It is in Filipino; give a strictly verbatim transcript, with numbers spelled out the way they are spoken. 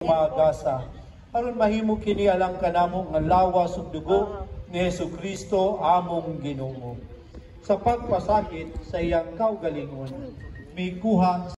magasa. Aron mahimo kini alang kanamo nga lawas ug dugo ni Hesukristo among Ginoo. Sa pagpasakit sa iyang kaugalingon, mikuha